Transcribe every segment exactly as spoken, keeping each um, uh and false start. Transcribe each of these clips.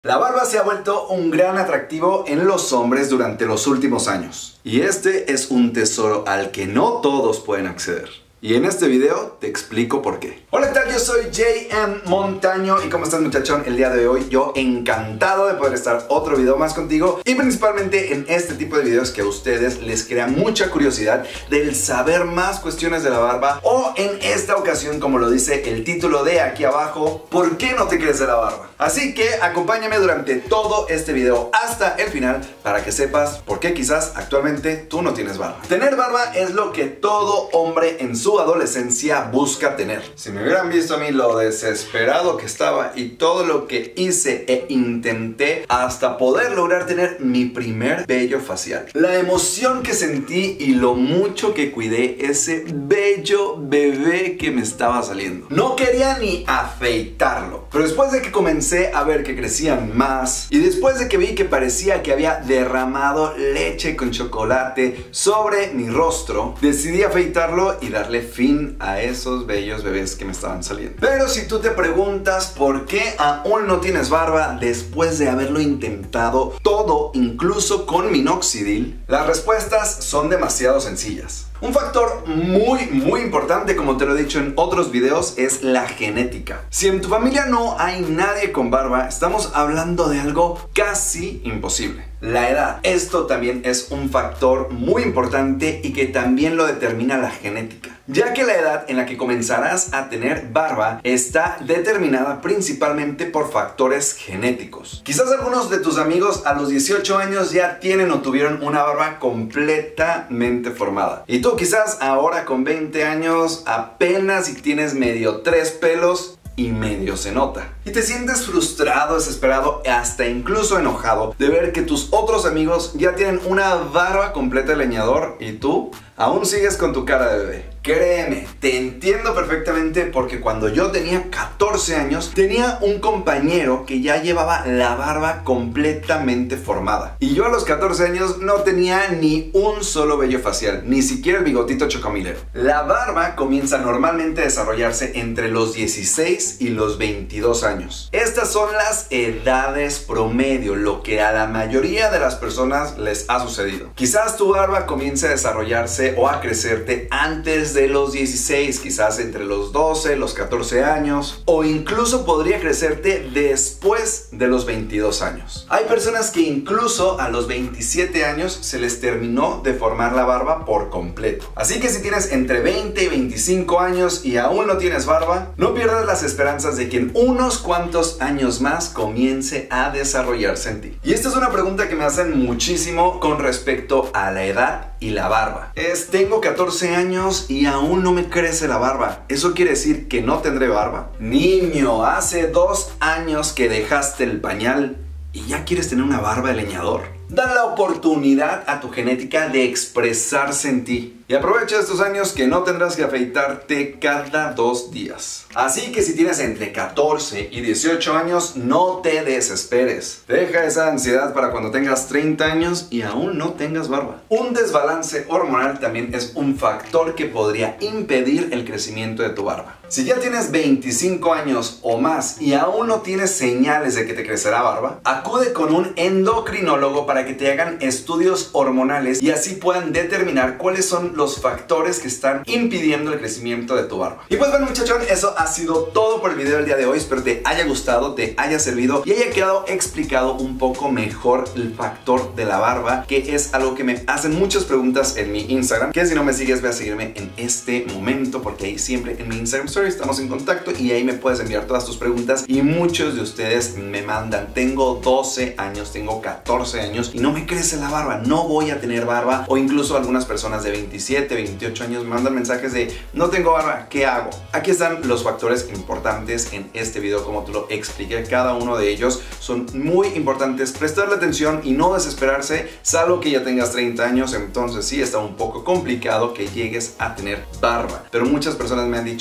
La barba se ha vuelto un gran atractivo en los hombres durante los últimos años. Y este es un tesoro al que no todos pueden acceder. Y en este video te explico por qué. Hola, ¿qué tal? Yo soy J M Montaño y ¿cómo estás, muchachón? El día de hoy yo encantado de poder estar otro video más contigo y principalmente en este tipo de videos que a ustedes les crea mucha curiosidad del saber más cuestiones de la barba, o en esta ocasión, como lo dice el título de aquí abajo, ¿por qué no te crece la barba? Así que acompáñame durante todo este video hasta el final para que sepas por qué quizás actualmente tú no tienes barba. Tener barba es lo que todo hombre en su adolescencia busca tener. Si me hubieran visto a mí lo desesperado que estaba y todo lo que hice e intenté hasta poder lograr tener mi primer vello facial, la emoción que sentí y lo mucho que cuidé ese bello bebé que me estaba saliendo. No quería ni afeitarlo, pero después de que comencé a ver que crecían más y después de que vi que parecía que había derramado leche con chocolate sobre mi rostro, decidí afeitarlo y darle fin a esos bellos bebés que me estaban saliendo. Pero si tú te preguntas por qué aún no tienes barba después de haberlo intentado todo, incluso con minoxidil, las respuestas son demasiado sencillas. Un factor muy muy importante, como te lo he dicho en otros videos, es la genética. Si en tu familia no hay nadie con barba, estamos hablando de algo casi imposible. La edad. Esto también es un factor muy importante y que también lo determina la genética, ya que la edad en la que comenzarás a tener barba está determinada principalmente por factores genéticos. Quizás algunos de tus amigos a los dieciocho años ya tienen o tuvieron una barba completamente formada, y tú quizás ahora con veinte años apenas si tienes medio tres pelos y medio se nota. Y te sientes frustrado, desesperado, hasta incluso enojado de ver que tus otros amigos ya tienen una barba completa de leñador y tú aún sigues con tu cara de bebé. Créeme, te entiendo perfectamente, porque cuando yo tenía catorce años tenía un compañero que ya llevaba la barba completamente formada. Y yo a los catorce años no tenía ni un solo vello facial, ni siquiera el bigotito chocomilero. La barba comienza normalmente a desarrollarse entre los dieciséis y los veintidós años. Estas son las edades promedio, lo que a la mayoría de las personas les ha sucedido. Quizás tu barba comience a desarrollarse o a crecerte antes de los dieciséis, quizás entre los doce, los catorce años, o incluso podría crecerte después de los veintidós años. Hay personas que incluso a los veintisiete años se les terminó de formar la barba por completo. Así que si tienes entre veinte y veinticinco años y aún no tienes barba, no pierdas las esperanzas de que en unos cuantos años más comience a desarrollarse en ti. Y esta es una pregunta que me hacen muchísimo con respecto a la edad y la barba. Es, tengo catorce años y aún no me crece la barba. ¿Eso quiere decir que no tendré barba? Niño, hace dos años que dejaste el pañal y ya quieres tener una barba de leñador. Da la oportunidad a tu genética de expresarse en ti. Y aprovecha estos años que no tendrás que afeitarte cada dos días. Así que si tienes entre catorce y dieciocho años, no te desesperes. Deja esa ansiedad para cuando tengas treinta años y aún no tengas barba. Un desbalance hormonal también es un factor que podría impedir el crecimiento de tu barba. Si ya tienes veinticinco años o más y aún no tienes señales de que te crecerá barba, acude con un endocrinólogo para que te hagan estudios hormonales y así puedan determinar cuáles son los factores que están impidiendo el crecimiento de tu barba. Y pues bueno, muchachón, eso ha sido todo por el video del día de hoy. Espero te haya gustado, te haya servido y haya quedado explicado un poco mejor el factor de la barba, que es algo que me hacen muchas preguntas en mi Instagram, que si no me sigues, ve a seguirme en este momento, porque ahí siempre en mi Instagram Story estamos en contacto y ahí me puedes enviar todas tus preguntas. Y muchos de ustedes me mandan: tengo doce años, tengo catorce años y no me crece la barba, no voy a tener barba. O incluso algunas personas de veintisiete, veintiocho años me mandan mensajes de: no tengo barba, ¿qué hago? Aquí están los factores importantes en este video, como te lo expliqué. Cada uno de ellos son muy importantes. Prestarle atención y no desesperarse, salvo que ya tengas treinta años. Entonces sí está un poco complicado que llegues a tener barba. Pero muchas personas me han dicho: ya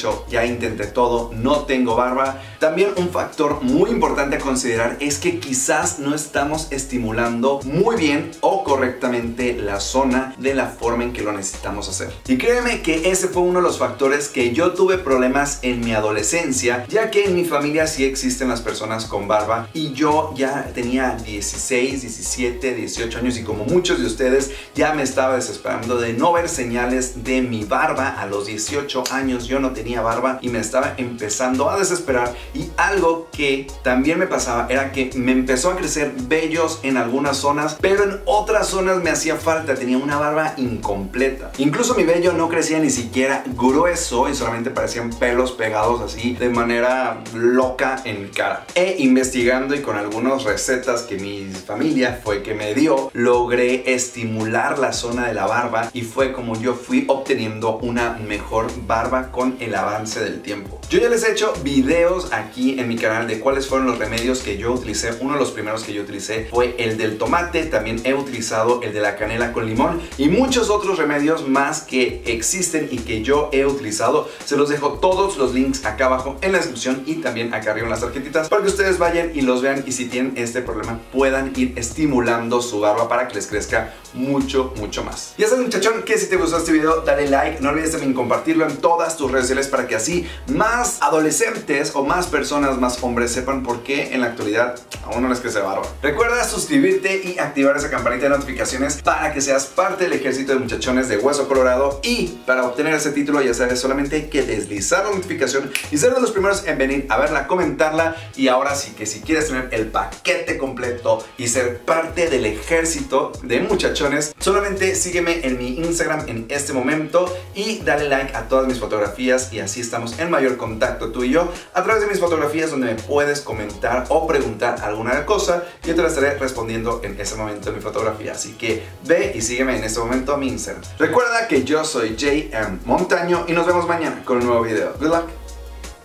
intenté todo, no tengo barba. También un factor muy importante a considerar es que quizás no estamos estimulando muy bien o correctamente la zona de la forma en que lo necesitamos hacer. Y créeme que ese fue uno de los factores que yo tuve problemas en mi adolescencia, ya que en mi familia sí existen las personas con barba y yo ya tenía dieciséis, diecisiete, dieciocho años y como muchos de ustedes ya me estaba desesperando de no ver señales de mi barba. A los dieciocho años yo no tenía barba y me estaba empezando a desesperar, y algo que también me pasaba era que me empezó a crecer vellos en algunas zonas, pero en otras zonas me hacía falta, tenía una barba incompleta. Incluso mi vello no crecía ni siquiera grueso y solamente parecían pelos pegados así de manera loca en mi cara. E investigando y con algunas recetas que mi familia fue que me dio, logré estimular la zona de la barba y fue como yo fui obteniendo una mejor barba con el avance del tiempo. Yo ya les he hecho videos aquí en mi canal de cuáles fueron los remedios que yo utilicé. Uno de los primeros que yo utilicé fue el del tomate, también he utilizado el de la canela con limón y muchos otros remedios más que existen y que yo he utilizado. Se los dejo todos los links acá abajo en la descripción y también acá arriba en las tarjetitas para que ustedes vayan y los vean, y si tienen este problema puedan ir estimulando su barba para que les crezca mucho, mucho más. Ya sabes, muchachón, que si te gustó este video dale like, no olvides también compartirlo en todas tus redes sociales para que así más adolescentes o más personas, más hombres sepan por qué en la actualidad aún no les crece barba. Recuerda suscribirte y activar esa campanita de notificaciones para que seas parte del ejército de muchachones de Hueso Colorado, y para obtener ese título ya sabes, solamente hay que deslizar la notificación y ser de los primeros en venir a verla, comentarla. Y ahora sí que si quieres tener el paquete completo y ser parte del ejército de muchachones, solamente sígueme en mi Instagram en este momento y dale like a todas mis fotografías, y así estamos en mayor contacto tú y yo a través de mis fotografías, donde me puedes comentar o preguntar alguna cosa y yo te la estaré respondiendo en ese momento en mi fotografía. Así que ve y sígueme en este momento a mi Instagram. Recuerda que yo soy J M Montaño y nos vemos mañana con un nuevo video. Good luck.